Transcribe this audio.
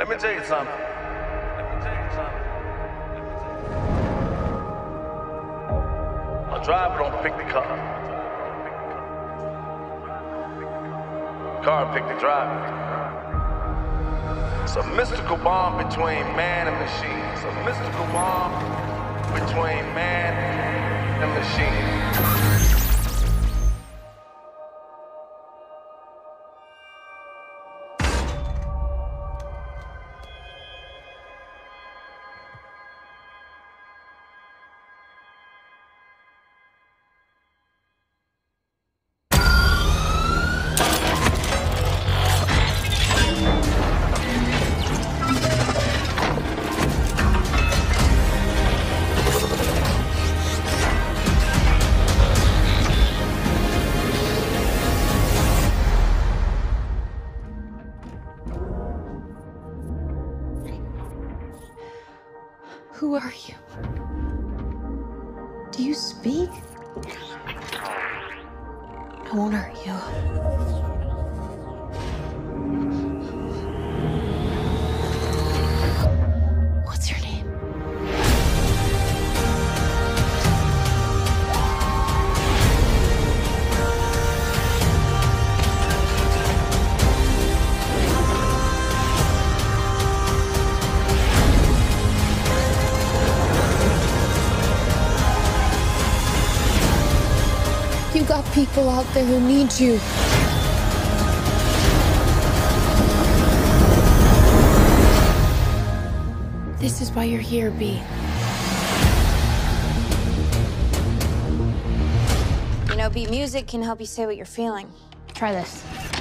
Let me tell you something. A driver don't pick the car. Car pick the driver. It's a mystical bond between man and machine. It's a mystical bond between man and machine. Who are you? Do you speak? I won't hurt you. What's your name? You got people out there who need you. This is why you're here, B. You know, beat music can help you say what you're feeling. Try this.